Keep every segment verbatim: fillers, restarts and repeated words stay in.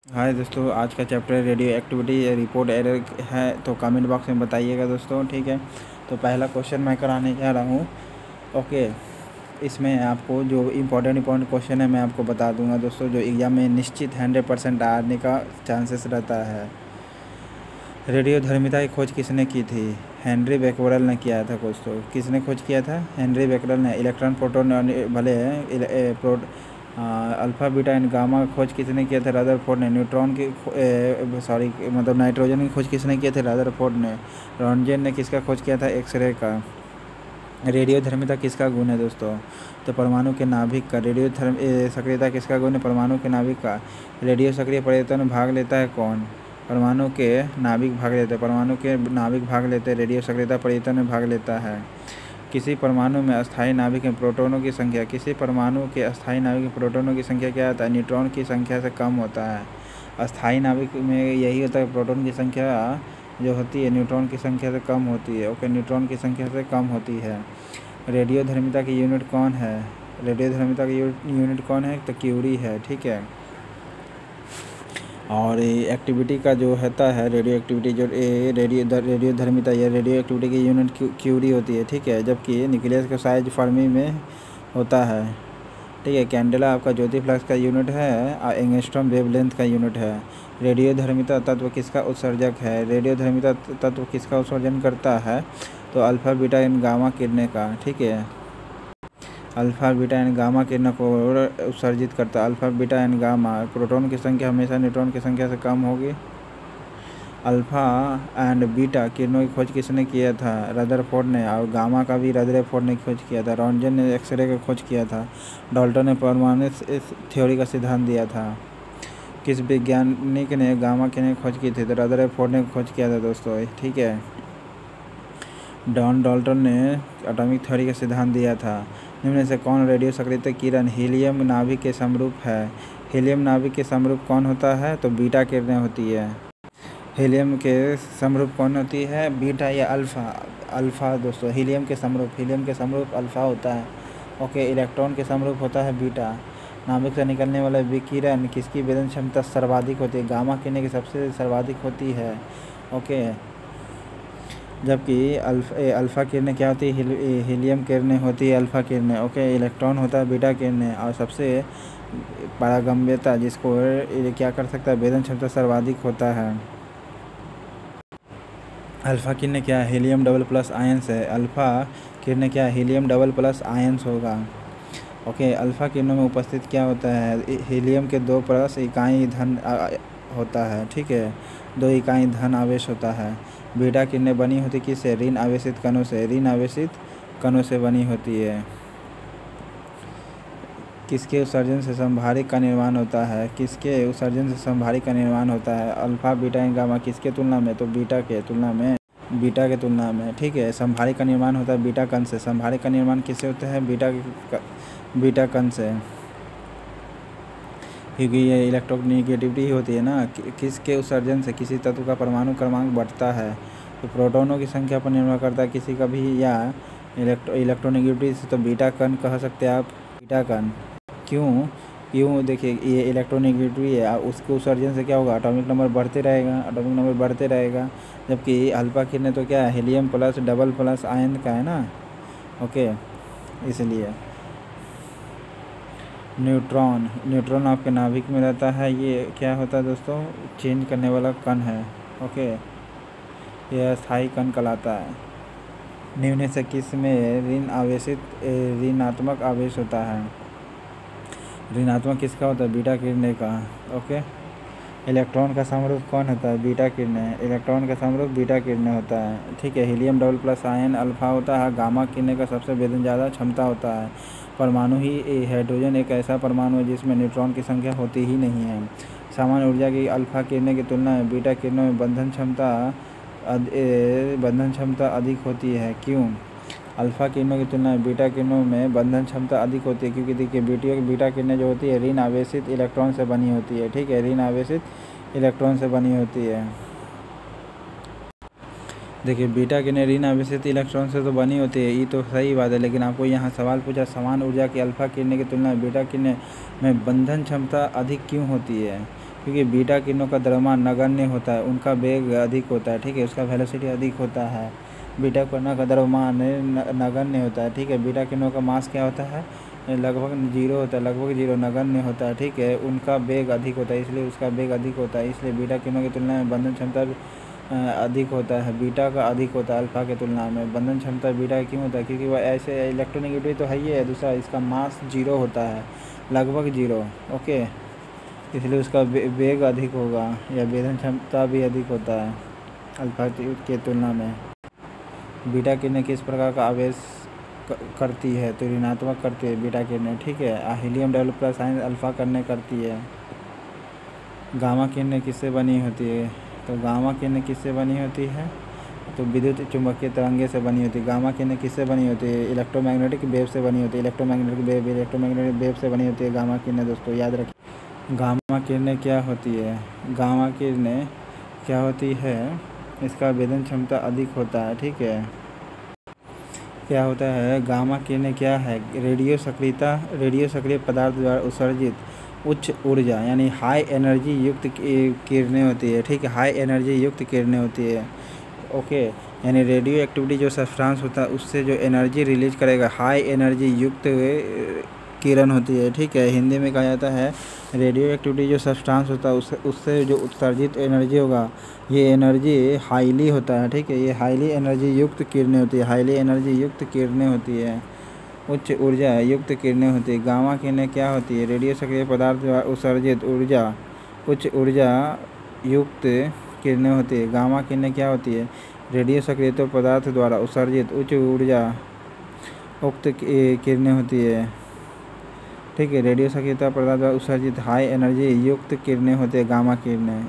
हाय दोस्तों, आज का chapter radioactivity report error है, तो कमेंट बॉक्स में बताइएगा दोस्तों। ठीक है, तो पहला क्वेश्चन मैं कराने जा रहा हूँ। ओके, इसमें आपको जो इम्पोर्टेंट इम्पोर्टेंट क्वेश्चन है मैं आपको बता दूंगा दोस्तों, जो एग्ज़ाम में निश्चित हंड्रेड परसेंट आने का चांसेस रहता है। रेडियोधर्मिता की खोज किसने की थी? हेनरी बैक्वेरेल ने किया था दोस्तों। किसने खोज किया था? हेनरी बैक्वेरेल ने। इलेक्ट्रॉन प्रोटॉन भले प्रोट अल्फ़ा बीटा एंड गामा की खोज किसने किया था? रदरफोर्ड ने। न्यूट्रॉन की सॉरी मतलब नाइट्रोजन की खोज किसने किया था? रदरफोर्ड ने। रॉन्टगेन ने किसका खोज किया था? एक्सरे का। रेडियोधर्मिता किसका गुण है दोस्तों? तो परमाणु के नाभिक का। रेडियो धर्म सक्रियता किसका गुण है? परमाणु के नाभिक का। रेडियो सक्रिय परिवर्तन में भाग लेता है कौन? परमाणु के नाभिक भाग लेते हैं। परमाणु के नाभिक भाग लेते हैं, रेडियो सक्रियता परिवर्तन में भाग लेता है। किसी परमाणु में अस्थायी नाभिक में प्रोटॉनों की संख्या। किसी परमाणु के अस्थायी नाभिक में प्रोटॉनों की संख्या क्या होता है? न्यूट्रॉन की संख्या से कम होता है। अस्थायी नाभिक में यही होता है, प्रोटॉन की संख्या जो होती है न्यूट्रॉन की संख्या से कम होती है। ओके, न्यूट्रॉन की संख्या से कम होती है। रेडियोधर्मिता की यूनिट कौन है? रेडियोधर्मिता की यूनिट कौन है? तो क्यूरी है। ठीक है, और एक्टिविटी का जो होता है रेडियो एक्टिविटी जो रेडियो रेडियोधर्मिता या रेडियो एक्टिविटी की यूनिट क्यूरी होती है। ठीक है, जबकि न्यूक्लियस का साइज फर्मी में होता है। ठीक है, कैंडेला आपका ज्योति फ्लक्स का यूनिट है और एंगस्ट्रॉम वेवलेंथ का यूनिट है। रेडियोधर्मिता तत्व किसका उत्सर्जक है? रेडियोधर्मिता तत्व किसका उत्सर्जन करता है? तो अल्फ़ा बीटा एंड गामा किरणें का। ठीक है, अल्फ़ा बीटा एंड गामा किरणों को उत्सर्जित करता है। Alpha beta and gamma, proton की संख्या हमेशा न्यूट्रॉन की संख्या से कम होगी। अल्फ़ा एंड बीटा किरणों की खोज किसने किया था? रदरफोर्ड ने। और गामा का भी रदरफोर्ड ने खोज किया था। रॉन्टगेन ने एक्सरे का खोज किया था। डाल्टन ने परमाणु थ्योरी का सिद्धांत दिया था। किस वैज्ञानिक ने गामा किरणें खोज की थी? तो रदरफोर्ड ने खोज किया था दोस्तों। ठीक है, डॉन डाल्टन ने एटॉमिक थ्योरी का सिद्धांत दिया था। निम्न से कौन रेडियो सक्रिय किरण हीलियम नाभिक के समरूप है? हीलियम नाभिक के समरूप कौन होता है? तो बीटा किरणें होती है। हीलियम के समरूप कौन होती है? बीटा या अल्फ़ा? अल्फ़ा दोस्तों, हीलियम के समरूप हीलियम के समरूप अल्फ़ा होता है। ओके, इलेक्ट्रॉन के समरूप होता है बीटा। नाभिक से निकलने वाला विकिरण किसकी वेदन क्षमता सर्वाधिक होती है? गामा किरणें की सबसे सर्वाधिक होती है। ओके, जबकि अल्फ़ा अल्फ़ा किरणें क्या होती है? हीलियम किरणें होती है अल्फ़ा किरणें। ओके, इलेक्ट्रॉन होता है बीटा किरणें। और सबसे पारगम्यता जिसको क्या कर सकता है? वेदन क्षमता सर्वाधिक होता है। अल्फ़ा किरणें क्या है? हीलियम डबल प्लस आयंस है। अल्फ़ा किरणें क्या है? हीलियम डबल प्लस आयंस होगा। ओके, अल्फ़ा किरणों में उपस्थित क्या होता है? हीलियम के दो प्लस इकाई धन होता है। ठीक है, दो इकाई धन आवेश होता है। बीटा किरणें बनी होती किससे? ऋण आवेशित कणों से। ऋण आवेशित कणों से बनी होती है। किसके उत्सर्जन से संभारिक का निर्माण होता है? किसके उत्सर्जन से संभारिक का निर्माण होता है? अल्फ़ा बीटा एंड गामा किसके तुलना में? तो बीटा के तुलना में बीटा के तुलना में। ठीक है, संभारिक का निर्माण होता है बीटा कण से। संभारिक का निर्माण किससे होता है? बीटा बीटा कण से, क्योंकि ये इलेक्ट्रोनेगेटिविटी होती है ना। कि, किसके उत्सर्जन से किसी तत्व का परमाणु क्रमांक बढ़ता है? तो प्रोटॉनों की संख्या पर निर्भर करता है किसी का भी, या इलेक्ट्रो इलेक्ट्रोनेगेटिविटी से तो बीटा कण कह सकते हैं आप, बीटा कण। क्यों क्यों देखिए, ये इलेक्ट्रोनेगेटिविटी है, उसके उत्सर्जन से क्या होगा? एटॉमिक नंबर बढ़ते रहेगा, एटॉमिक नंबर बढ़ते रहेगा। जबकि अल्फ़ा किरणें तो क्या है? Helium plus double plus ion का है ना। ओके, इसलिए न्यूट्रॉन न्यूट्रॉन आपके नाभिक में रहता है। ये क्या होता है दोस्तों? चेंज करने वाला कण है। ओके, यह स्थायी कण कहलाता है। निम्न से किस में ऋण आवेशित ऋणात्मक आवेश होता है? ऋणात्मक किसका होता है? बीटा किरणें का। ओके, इलेक्ट्रॉन का समरूप कौन होता है? बीटा किरणें। इलेक्ट्रॉन का समरूप बीटा किरणें होता है। ठीक है, helium double plus ion alpha होता है। गामा किरणें का सबसे वेदन ज़्यादा क्षमता होता है। परमाणु ही हाइड्रोजन एक ऐसा परमाणु है जिसमें न्यूट्रॉन की संख्या होती ही नहीं है। सामान्य ऊर्जा की अल्फ़ा किरणें की तुलना में बीटा किरणों में बंधन क्षमता बंधन क्षमता अधिक होती है। क्यों? अल्फ़ा किरणों की तुलना में बीटा किरणों में बंधन क्षमता अधिक होती है, क्योंकि देखिए बीटा बीटा किरणें जो होती है ऋण आवेशित इलेक्ट्रॉन से बनी होती है। ठीक है, ऋण आवेशित इलेक्ट्रॉन से बनी होती है। देखिए, बीटा किरणें ऋण आवेशित इलेक्ट्रॉन से तो बनी होती है, ये तो सही बात है। लेकिन आपको यहाँ सवाल पूछा, समान ऊर्जा की अल्फ़ा किरणें की तुलना में बीटा किरणें में बंधन क्षमता अधिक क्यों होती है? क्योंकि बीटा किरणों का द्रव्यमान नगण्य होता है, उनका वेग अधिक होता है, ठीक है, उसका वेलोसिटी अधिक होता है। बीटा किरणों का द्रव्यमान नगण्य होता है, ठीक है। बीटा किरणों का मास क्या होता है, लगभग जीरो होता है, लगभग जीरो नगण्य होता है, ठीक है। उनका वेग अधिक होता है, इसलिए उसका वेग अधिक होता है, इसलिए बीटा किरणों की तुलना में बंधन क्षमता अधिक होता है, बीटा का अधिक होता है अल्फा की तुलना में। बंधन क्षमता बीटा क्यों होता है, क्योंकि वह ऐसे इलेक्ट्रोनेगेटिविटी तो है ही है, दूसरा इसका मास जीरो होता है, लगभग जीरो, ओके, इसलिए उसका वेग अधिक होगा या वेधन क्षमता भी अधिक होता है अल्फा की तुलना में। बीटा किरणें किस प्रकार का आवेश करती है, तो ऋणात्मक करती है बीटा किरणें, ठीक है। Helium double plus ion alpha किरणें करती है। गामा किरणें किससे बनी होती है, तो गामा किरणें किससे बनी होती है, तो विद्युत चुंबकीय तरंगे से बनी होती है। गामा किरणें किससे बनी होती है, इलेक्ट्रोमैग्नेटिक वेव से बनी होती है, इलेक्ट्रोमैग्नेटिक वेव इलेक्ट्रोमैग्नेटिक वेव से बनी होती है गामा किरणें, दोस्तों याद रखिए। गामा किरणें क्या होती है, गामा किरणें क्या होती है, इसका वेधन क्षमता अधिक होता है, ठीक है। क्या होता है, गामा किरणें क्या है, रेडियो सक्रियता रेडियो सक्रिय पदार्थ द्वारा उत्सर्जित उच्च ऊर्जा यानी हाई एनर्जी युक्त किरणें होती है, ठीक है, हाई एनर्जी युक्त किरणें होती है, ओके। यानी रेडियो एक्टिविटी जो सब्सटेंस होता है उससे जो एनर्जी रिलीज करेगा, हाई एनर्जी युक्त किरण होती है, ठीक है। हिंदी में कहा जाता है रेडियो एक्टिविटी जो सब्सटेंस होता है उससे उससे जो उत्सर्जित एनर्जी होगा, ये एनर्जी हाईली होता है, ठीक है, ये हाईली एनर्जी युक्त किरणें होती है, हाईली एनर्जी युक्त किरणें होती है, उच्च ऊर्जा युक्त किरणें होती है। गामा किरणें क्या होती है, रेडियो सक्रिय पदार्थ द्वारा उत्सर्जित ऊर्जा उच्च ऊर्जा युक्त किरणें होती है। गामा किरणें क्या होती है, रेडियो सक्रिय पदार्थ द्वारा उत्सर्जित उच्च ऊर्जा उक्त किरणें होती है, ठीक है। रेडियो सक्रिय पदार्थ द्वारा उत्सर्जित हाई एनर्जी युक्त किरणें होती है, गामा किरणें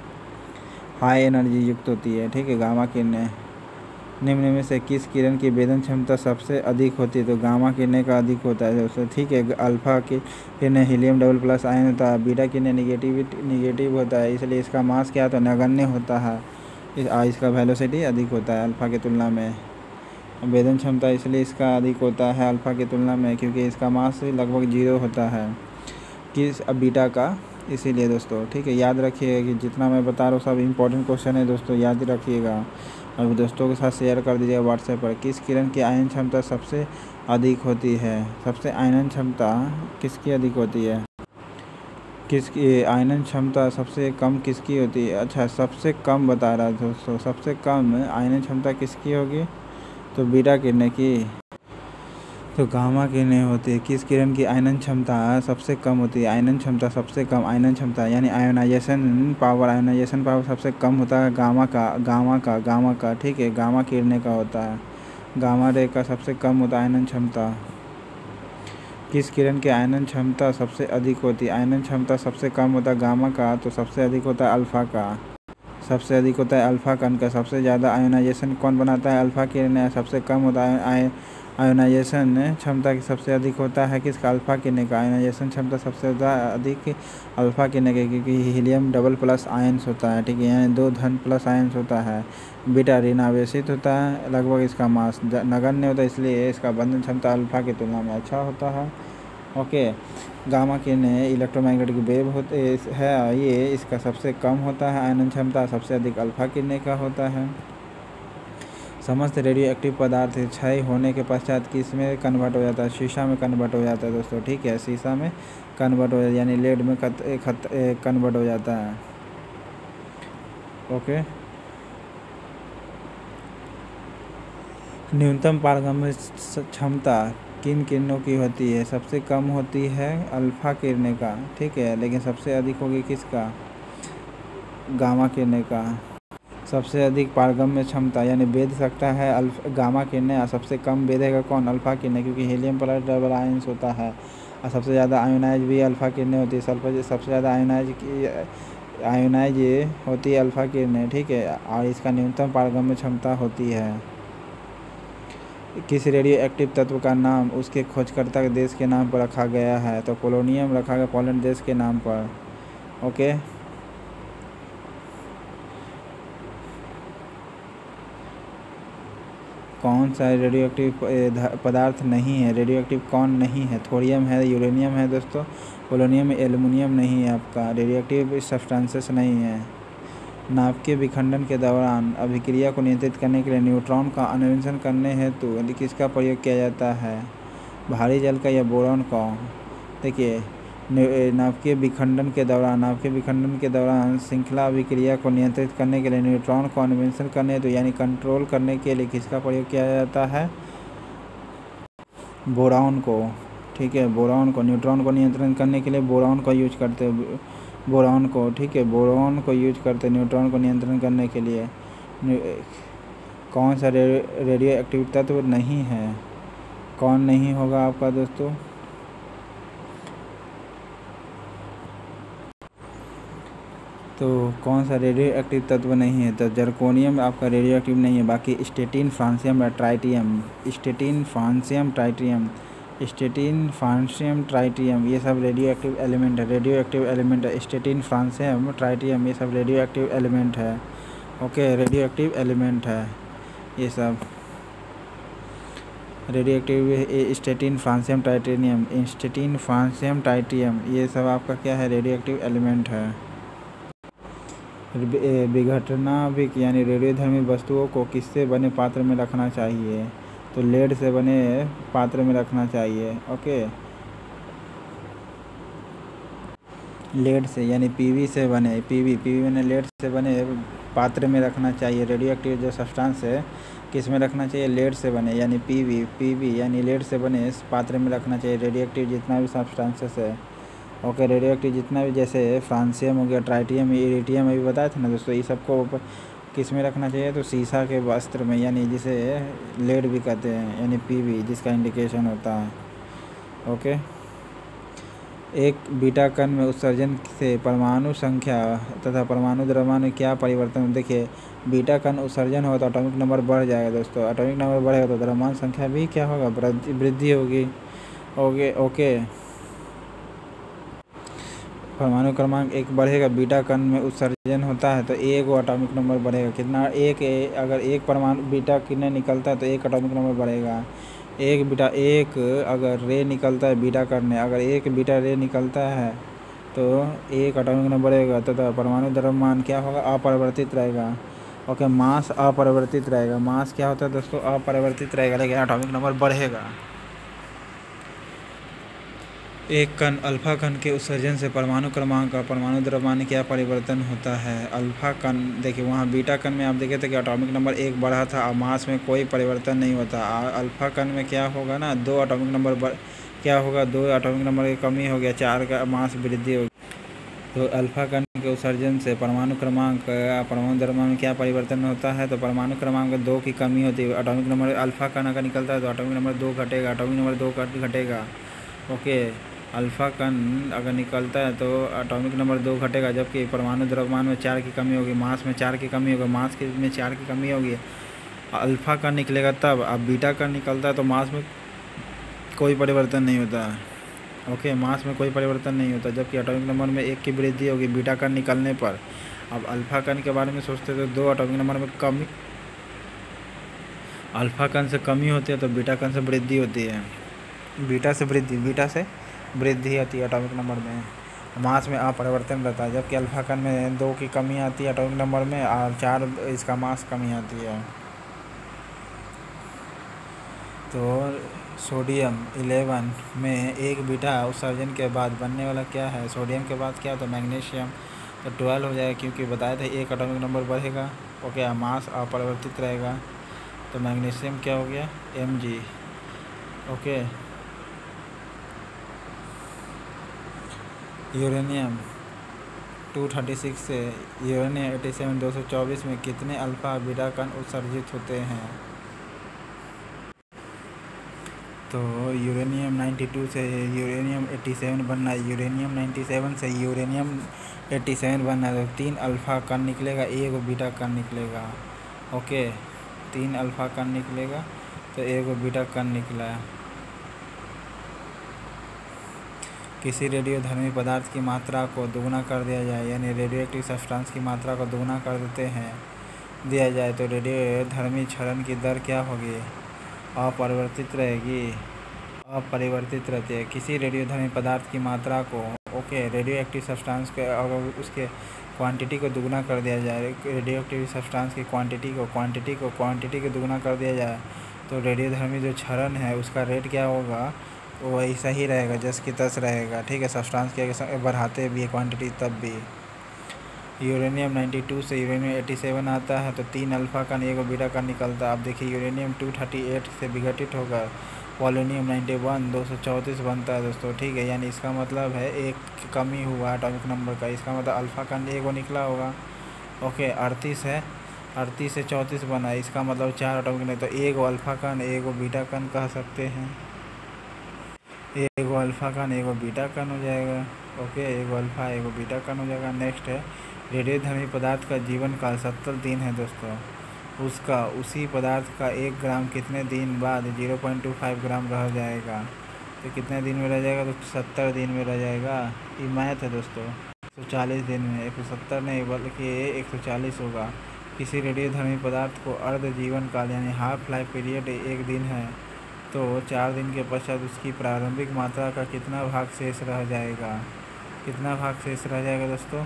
हाई एनर्जी युक्त होती है, ठीक है, गामा किरणें। निम्न में से किस किरण की वेधन क्षमता सबसे अधिक होती है, तो गामा किरणें का अधिक होता है दोस्तों, ठीक है। अल्फा की किरणें हीलियम डबल प्लस आयन होता है, बीटा किरणें निगेटिव निगेटिव होता है, इसलिए इसका मास क्या होता है, नगण्य होता है, इस, इसका वेलोसिटी अधिक होता है अल्फा की तुलना में। वेधन क्षमता इसलिए इसका अधिक होता है अल्फा की तुलना में क्योंकि इसका मास लगभग जीरो होता है किस बीटा का, इसीलिए दोस्तों, ठीक है। याद रखिएगा कि जितना मैं बता रहा हूँ सब इंपॉर्टेंट क्वेश्चन है दोस्तों, याद रखिएगा और दोस्तों के साथ शेयर कर दीजिएगा व्हाट्सएप पर। किस किरण की आयन क्षमता सबसे अधिक होती है, सबसे आयनन क्षमता किसकी अधिक होती है, किसकी आयनन क्षमता सबसे कम किसकी होती है, अच्छा सबसे कम बता रहा है दोस्तों, सबसे कम आयनन क्षमता किसकी होगी, तो बीटा किरणें की, तो गामा किरणें होती है। किस किरण की आयनन क्षमता सबसे कम होती है, आयनन क्षमता सबसे कम, आयनन क्षमता यानी आयोनाइजेशन पावर, आयोनाइजेशन पावर सबसे कम होता है गामा का गामा का गामा का ठीक है, गामा किरणें का होता है, गामा रे का सबसे कम होता है आयनन क्षमता। किस किरण की आयनन क्षमता सबसे अधिक होती है, आयनन क्षमता सबसे कम होता है गामा का, तो सबसे अधिक होता है अल्फ़ा का, सबसे अधिक होता है अल्फ़ा कण का। सबसे ज़्यादा आयोनाइजेशन कौन बनाता है, अल्फ़ा किरणें। सबसे कम होता है आय आयोनाइजेशन क्षमता की सबसे अधिक होता है किसका, अल्फ़ा किरणें का। आयोनाइजेशन क्षमता सबसे ज़्यादा अधिक अल्फ़ा किरणें का, क्योंकि हीलियम डबल प्लस आयंस होता है, ठीक है, यानी दो धन प्लस आयंस होता है। बीटा ऋणावेशित होता है, लगभग इसका मास नगण्य होता है, इसलिए इसका बंधन क्षमता अल्फ़ा की तुलना में अच्छा होता है। ओके, गामा किरणें इलेक्ट्रोमैग्नेटिक वेव होते है, ये इसका सबसे कम होता है आयनन क्षमता, सबसे अधिक अल्फ़ा किरणें का होता है। समस्त रेडियो एक्टिव पदार्थ क्षय होने के पश्चात किस में कन्वर्ट हो जाता है, शीशा में कन्वर्ट हो जाता है दोस्तों, ठीक है, शीशा में कन्वर्ट हो जाता है, यानी लेड में खत खत कन्वर्ट हो जाता है। ओके, न्यूनतम पारगम्य क्षमता किन किरणों की होती है, सबसे कम होती है अल्फ़ा किरणें का, ठीक है, लेकिन सबसे अधिक होगी किसका, गामा किरणें का। सबसे अधिक पारगम्य क्षमता यानी वेध सकता है अल्फा गामा किरणें, सबसे कम वेधेगा कौन, अल्फ़ा किरणें, क्योंकि हीलियम प्लस डबल आयंस होता है, और सबसे ज़्यादा आयोनाइज भी अल्फ़ा किरणें होती है। सल्फर सबसे ज़्यादा आयोनाइज की आयोनाइज होती है अल्फ़ा किरणें, ठीक है, और इसका न्यूनतम पारगम्य क्षमता होती है। किस रेडियो एक्टिव तत्व का नाम उसके खोजकर्ता के देश के नाम पर रखा गया है, तो पोलोनियम रखा गया पोलैंड देश के नाम पर। ओके, कौन सा रेडियो एक्टिव पदार्थ नहीं है? रेडियो एक्टिव कौन नहीं है? थोरियम है, यूरेनियम है दोस्तों, पोलोनियम, एल्युमिनियम नहीं है आपका, रेडियो एक्टिव सब्सटेंसेस नहीं है। नाभिकीय विखंडन के दौरान अभिक्रिया को नियंत्रित करने के लिए न्यूट्रॉन का अन्वेषण करने हेतु यदि किसका प्रयोग किया जाता है? भारी जल का या बोरॉन का? देखिए, नाभिकीय विखंडन के दौरान नाभिकीय विखंडन के दौरान श्रृंखला अभिक्रिया को नियंत्रित करने के लिए न्यूट्रॉन को अन्वेषण करने हेतु यानी कंट्रोल करने के लिए किसका प्रयोग किया जाता है? बोरॉन को। ठीक है, बोरॉन को। न्यूट्रॉन को नियंत्रण करने के लिए बोरॉन को यूज करते हैं, बोरॉन को। ठीक है, बोरॉन को यूज करते न्यूट्रॉन को नियंत्रण करने के लिए। कौन सा रेडियो एक्टिव तत्व नहीं है? कौन नहीं होगा आपका दोस्तों? तो कौन सा रेडियो एक्टिव तत्व नहीं है? तो जर्कोनियम आपका रेडियो एक्टिव नहीं है। बाकी स्टेटिन, फ्रांसियम या tritium, astatine, francium, tritium, astatine, francium, tritium, ये सब रेडियो एक्टिव एलिमेंट है। रेडियो एक्टिव एलिमेंट है स्टेटिन, फ्रांसियम, ट्राइटियम, ये सब रेडियो एक्टिव एलिमेंट है। ओके, रेडियो एक्टिव एलिमेंट है ये सब radioactive. Astatine, francium, titanium, astatine, francium, tritium, ये सब आपका क्या है? रेडियो एक्टिव एलिमेंट है। विघटनाभिक यानी रेडियोधर्मी वस्तुओं को किससे बने पात्र में रखना चाहिए? तो लेड से बने पात्र में रखना चाहिए। ओके, लेड से यानी पीवी से बने, पीवी पीवी बने लेड से बने पात्र में रखना चाहिए। रेडियो एक्टिव जो सब्सटेंस है किस में रखना चाहिए? लेड से बने यानी पीवी पीवी यानी लेड से बने पात्र में रखना चाहिए रेडियो एक्टिव जितना भी सब्सटेंसेस है। ओके, रेडियो एक्टिव जितना भी, जैसे फ्रांसियम हो गया, ट्राइटियम, इरिटियम अभी बताया था ना दोस्तों, ये सबको किस में रखना चाहिए? तो शीशा के वस्त्र में, यानी जिसे लेड भी कहते हैं, यानी पीवी जिसका इंडिकेशन होता है। ओके, एक बीटा कण में उत्सर्जन से परमाणु संख्या तथा परमाणु द्रव्यमान में क्या परिवर्तन? देखिए, बीटा कण उत्सर्जन हो तो एटॉमिक नंबर बढ़ जाएगा दोस्तों, एटॉमिक नंबर बढ़ेगा तो द्रव्यमान संख्या भी क्या होगा? वृद्धि होगी। ओके ओके परमाणु क्रमांक एक बढ़ेगा, बीटा कण में उत्सर्जन होता है तो एक वो एटॉमिक नंबर बढ़ेगा। कितना? एक, अगर एक परमाणु बीटा किरण निकलता है तो एक एटॉमिक नंबर बढ़ेगा। एक बीटा एक अगर रे निकलता है बीटा कण में, अगर एक बीटा रे निकलता है तो एक एटॉमिक नंबर बढ़ेगा तथा तो परमाणु द्रव्यमान क्या होगा? अपरिवर्तित रहेगा। ओके, मास अपरिवर्तित रहेगा। मास क्या होता है दोस्तों? अपरिवर्तित रहेगा, लेकिन एटॉमिक नंबर बढ़ेगा। एक कण अल्फा कण के उत्सर्जन से परमाणु क्रमांक का परमाणु द्रव्यमान क्या परिवर्तन होता है? अल्फा कण, देखिए वहाँ बीटा कण में आप देखे थे कि एटॉमिक नंबर एक बढ़ा था और मास में कोई परिवर्तन नहीं होता। अल्फा कण में क्या होगा ना? दो एटॉमिक नंबर बढ़ क्या होगा? दो एटॉमिक नंबर की कमी हो गया, चार का मास वृद्धि होगी। तो अल्फा कण के उत्सर्जन से परमाणु क्रमांक परमाणु द्रव्यमान में क्या परिवर्तन होता है? तो परमाणु क्रमांक दो की कमी होती है। एटॉमिक नंबर अल्फा कण अगर निकलता है तो एटॉमिक नंबर दो घटेगा, एटॉमिक नंबर दो घटेगा। ओके, अल्फा कण अगर निकलता है तो एटॉमिक नंबर दो घटेगा, जबकि परमाणु द्रव्यमान में चार की कमी होगी, मास में चार की कमी होगी, मास के में चार की कमी होगी। अल्फा कण निकलेगा तब। अब बीटा कण निकलता है तो मास में कोई परिवर्तन नहीं होता है। ओके, मास में कोई परिवर्तन नहीं होता, जबकि एटॉमिक नंबर में एक की वृद्धि होगी बीटा कण निकलने पर। अब अल्फा कण के बारे में सोचते तो दो एटॉमिक नंबर में कमी, अल्फा कण से कमी होती है तो बीटा कण से वृद्धि होती है। बीटा से वृद्धि बीटा से वृद्धि आती है एटॉमिक नंबर में, मास में अपरिवर्तन रहता है, जबकि अल्फा कण में दो की कमी आती है एटॉमिक नंबर में और चार इसका मास कमी आती है। तो सोडियम इलेवन में एक बीटा उत्सर्जन के बाद बनने वाला क्या है? सोडियम के बाद क्या होता है? मैग्नीशियम। तो ट्वेल्व हो जाएगा, क्योंकि बताया था एक एटॉमिक नंबर बढ़ेगा। ओके, मास अपरिवर्तित रहेगा तो मैग्नीशियम क्या हो गया? M G. Okay, uranium two thirty six से यूरेनियम एटी सेवन दो सौ चौबीस में कितने अल्फा बीटा कण उत्सर्जित होते हैं? तो यूरेनियम नाइन्टी टू से यूरेनियम एटी सेवन बनना है, यूरेनियम नाइन्टी सेवन से यूरेनियम एटी सेवन बनना है, तो तीन अल्फा कण निकलेगा, एक बीटा कण निकलेगा। ओके, तीन अल्फा कण निकलेगा तो एक बीटा कण निकला। किसी रेडियोधर्मी पदार्थ की मात्रा को दोगुना कर दिया जाए, यानी रेडियोएक्टिव सब्सटेंस की मात्रा को दोगुना कर देते हैं। दिया जाए तो रेडियोधर्मी क्षरण की दर क्या होगी? अपरिवर्तित रहेगी, अपरिवर्तित रहती है। किसी रेडियोधर्मी पदार्थ की मात्रा को ओके रेडियो एक्टिव सब्सटेंस के अगर उसके क्वांटिटी को दुगना कर दिया जाए, रेडियो एक्टिव सब्सटेंस की क्वांटिटी को क्वांटिटी को क्वांटिटी को दुगना कर दिया जाए तो रेडियोधर्मी जो क्षरण है उसका रेट क्या होगा? वो वैसा ही रहेगा, जस की तस रहेगा। ठीक है, सब्सटेंस के बढ़ाते भी है क्वांटिटी तब भी। यूरेनियम बानवे से यूरेनियम सत्तासी आता है तो तीन अल्फा कण एक बीटा कण निकलता है। अब देखिए यूरेनियम दो सौ अड़तीस से विघटित होकर पोलोनियम इक्यानवे दो सौ चौंतीस बनता है दोस्तों। ठीक है, यानी इसका मतलब है एक कमी हुआ एटॉमिक नंबर का, इसका मतलब अल्फा कण एक निकला होगा। ओके, अड़तीस है, अड़तीस से चौंतीस बना, इसका मतलब चार एटॉमिक नहीं तो एक अल्फा कण एक बीटा कण कह सकते हैं। एक अल्फा कण एक बीटा कण हो जाएगा। ओके, एक अल्फा एक बीटा कण हो जाएगा। नेक्स्ट है रेडियोधर्मी पदार्थ का जीवन काल सत्तर दिन है दोस्तों। उसका उसी पदार्थ का एक ग्राम कितने दिन बाद zero point two five gram रह जाएगा? तो कितने दिन में रह जाएगा? तो सत्तर दिन में रह जाएगा। ये मैथ है दोस्तों। एक सौ चालीस दिन में, एक सौ सत्तर नहीं बल्कि एक सौ चालीस होगा। किसी रेडियोधर्मी पदार्थ को अर्ध जीवन काल यानी हाफ लाइफ पीरियड एक दिन है तो चार दिन के पश्चात उसकी प्रारंभिक मात्रा का कितना भाग शेष रह जाएगा? कितना भाग शेष रह जाएगा दोस्तों?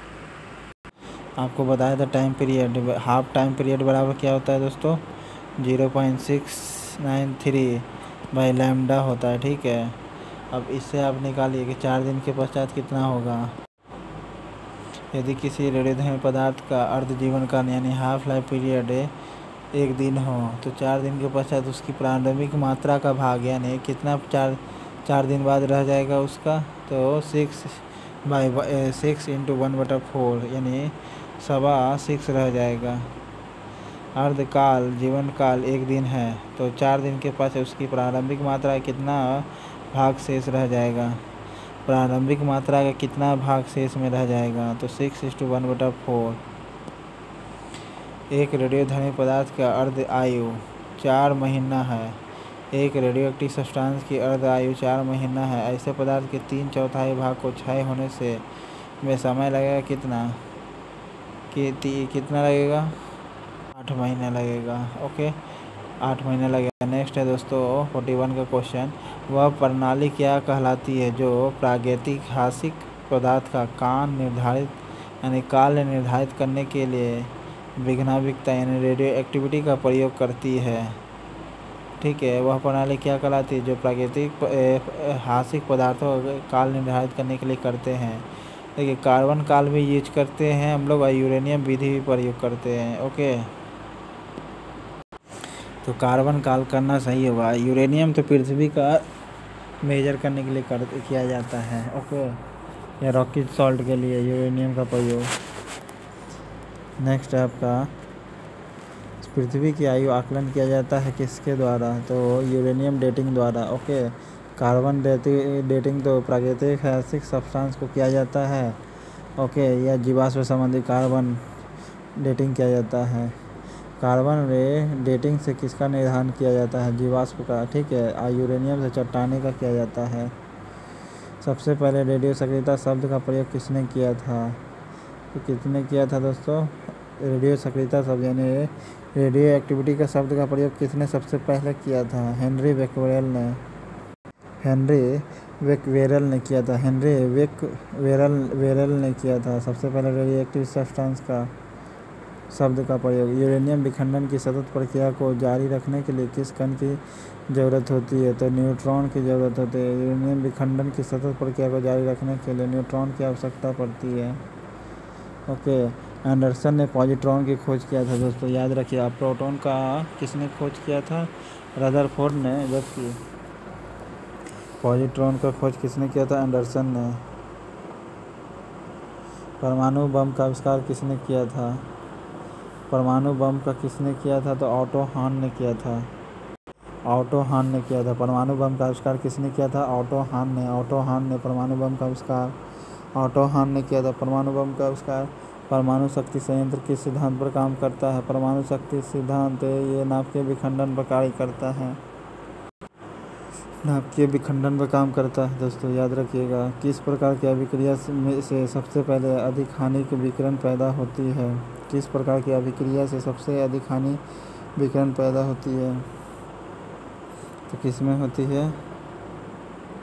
आपको बताया था time period, half time period बराबर क्या होता है दोस्तों? Zero point six nine three by lambda होता है। ठीक है, अब इससे आप निकालिए कि चार दिन के पश्चात कितना होगा। यदि किसी रेडियोधर्मी पदार्थ का अर्ध जीवन काल यानी हाफ लाइफ पीरियड एक दिन हो तो चार दिन के पश्चात उसकी प्रारंभिक मात्रा का भाग यानी कितना चार चार दिन बाद रह जाएगा उसका? तो six by six into one बटा फोर यानी सवा सिक्स रह जाएगा। अर्धकाल जीवन काल एक दिन है तो चार दिन के पास उसकी प्रारंभिक मात्रा कितना भाग शेष रह जाएगा? प्रारंभिक मात्रा का कितना भाग शेष में रह जाएगा? तो सिक्स इस टू वन बटा फोर। एक रेडियोधर्मी पदार्थ का अर्ध आयु चार महीना है। एक रेडियोएक्टिव सब्सटेंस की अर्ध आयु चार महीना है। ऐसे पदार्थ के तीन चौथाई भाग को क्षय होने से में समय लगेगा कितना? कि कितना लगेगा? आठ महीने लगेगा। ओके, आठ महीने लगेगा। नेक्स्ट है दोस्तों इकतालीस का क्वेश्चन, वह प्रणाली क्या कहलाती है जो प्रागैतिहासिक पदार्थ का काल निर्धारित यानी काल निर्धारित करने के लिए विघ्नाविकता यानी रेडियो एक्टिविटी का प्रयोग करती है? ठीक है, वह प्रणाली क्या कहलाती है जो प्रागैतिक हासिक पदार्थों का काल निर्धारित करने के लिए करते हैं? देखिए, कार्बन काल भी यूज करते हैं हम लोग और यूरेनियम विधि भी प्रयोग करते हैं। ओके, तो कार्बन काल करना सही होगा। यूरेनियम तो पृथ्वी का मेजर करने के लिए कर किया जाता है। ओके, या रॉकेट सॉल्ट के लिए यूरेनियम का प्रयोग। नेक्स्ट है आपका पृथ्वी की आयु आकलन किया जाता है किसके द्वारा? तो यूरेनियम डेटिंग द्वारा। ओके, कार्बन डेटिंग तो प्राकृतिक ऐतिहासिक सब्सटेंस को किया जाता है। ओके, या जीवाश्म संबंधी कार्बन डेटिंग किया जाता है। कार्बन रे डेटिंग से किसका निर्धारण किया जाता है? जीवाश्म का। ठीक है, यूरेनियम से चट्टाने का किया जाता है। सबसे पहले रेडियो सक्रियता शब्द का प्रयोग किसने किया था? तो किसने किया था दोस्तों? रेडियो सक्रियता शब्द यानी रेडियो एक्टिविटी का शब्द का प्रयोग किसने सबसे पहले किया था? हेनरी बेक्वेरेल ने हेनरी बेक्वेरेल ने किया था। हेनरी बेक्वेरेल वेरेल ने किया था सबसे पहले रेडियो एक्टिव सब्सटेंस का शब्द का प्रयोग। यूरेनियम विखंडन की सतत प्रक्रिया को जारी रखने के लिए किस कण की ज़रूरत होती है? तो न्यूट्रॉन की ज़रूरत होती है। यूरेनियम विखंडन की सतत प्रक्रिया को जारी रखने के लिए न्यूट्रॉन की आवश्यकता पड़ती है। ओके, एंडरसन ने पॉजिट्रॉन की खोज किया था दोस्तों, याद रखिए आप। प्रोटॉन का किसने खोज किया था? रदरफोर्ड ने। जबकि पॉजिट्रॉन का खोज किसने किया था? एंडरसन ने। परमाणु बम का आविष्कार किसने किया था? परमाणु बम का किसने किया था? तो ऑटो हान ने किया था। ऑटो हान ने किया था। परमाणु बम का आविष्कार किसने किया था? ऑटो हान ने। ऑटो हान ने परमाणु बम का आविष्कार ऑटो हान ने किया था। परमाणु बम का आविष्कार। परमाणु शक्ति संयंत्र किस सिद्धांत पर काम करता है? परमाणु शक्ति सिद्धांत ये नाभिकीय विखंडन पर कार्य करता है। नाभिकीय विखंडन पर काम करता है। दोस्तों याद रखिएगा, किस प्रकार की अभिक्रिया से में से सबसे पहले अधिक हानिक विकिरण पैदा होती है? किस प्रकार की अभिक्रिया से सबसे अधिक हानि विकिरण पैदा होती है? तो किस में होती है?